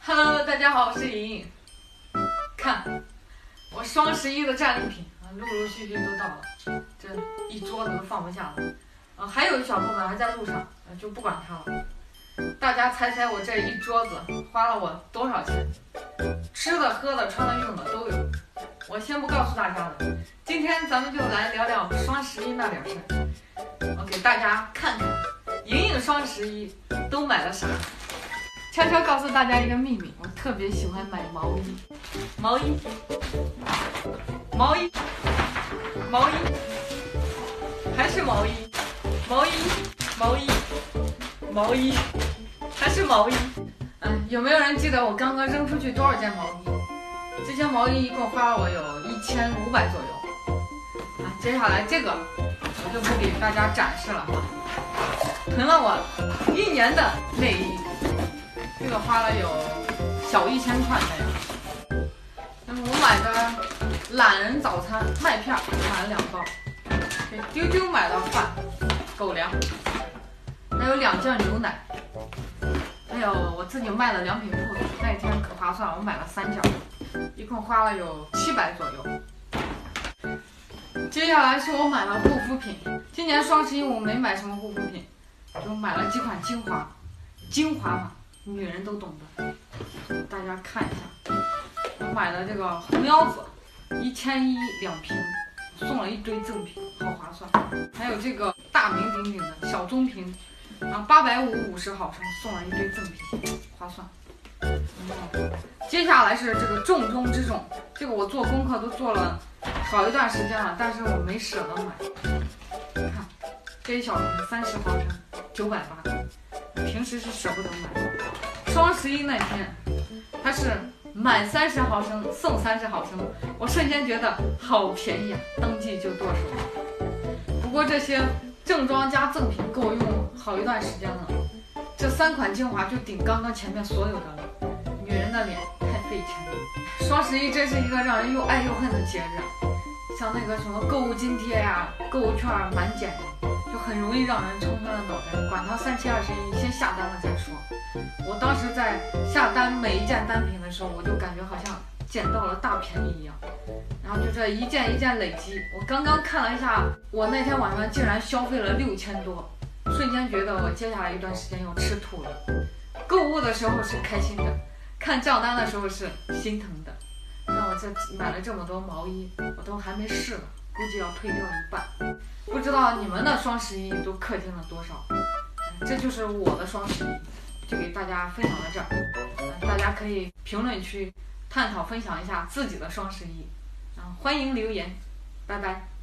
Hello， 大家好，我是莹莹。看，我双11的战利品啊，陆陆续续都到了，这一桌子都放不下了。还有一小部分还在路上，就不管它了。大家猜猜我这一桌子花了我多少钱？吃的、喝的、穿的、用的都有。我先不告诉大家了，今天咱们就来聊聊双11那点事儿。我给大家看看，莹莹双11都买了啥。悄悄告诉大家一个秘密，我特别喜欢买毛衣，毛衣，毛衣，毛衣，还是毛衣，毛衣，毛衣，毛衣，还是毛衣。有没有人记得我刚刚扔出去多少件毛衣？这些毛衣一共花了我有1500左右。接下来这个我就不给大家展示了，囤了我1年的内衣。这个花了有小1000块那样。我买的懒人早餐麦片买了2包，给丢丢买的饭、狗粮，还有2件牛奶，还有我自己卖的良品铺子，那天可划算了，我买了3件，一共花了有700左右。接下来是我买了护肤品，今年双11我没买什么护肤品，就买了几款精华，精华嘛。女人都懂的，大家看一下，我买的这个红腰子，1001 2瓶，送了一堆赠品，好划算。还有这个大名鼎鼎的小棕瓶，850 50毫升，送了一堆赠品，划算。接下来是这个重中之重，这个我做功课都做了好一段时间了，但是我没舍得买。看，这一小瓶30毫升，980，平时是舍不得买。双11那天，它是买30毫升送30毫升，我瞬间觉得好便宜啊，当即就剁手。不过这些正装加赠品够我用好一段时间了，这3款精华就顶刚刚前面所有的了。女人的脸太费钱了，双11真是一个让人又爱又恨的节日，像那个什么购物津贴呀、购物券满减，就很容易让人冲昏了脑袋，管它3721，先下单了再说。我当时在下单每一件单品的时候，我就感觉好像捡到了大便宜一样，然后就这一件一件累积。我刚刚看了一下，我那天晚上竟然消费了6000多，瞬间觉得我接下来一段时间要吃土了。购物的时候是开心的，看账单的时候是心疼的。那我这买了这么多毛衣，我都还没试呢，估计要退掉一半。不知道你们的双11都氪金了多少？这就是我的双11。就给大家分享到这儿，大家可以评论区探讨分享一下自己的双11，欢迎留言，拜拜。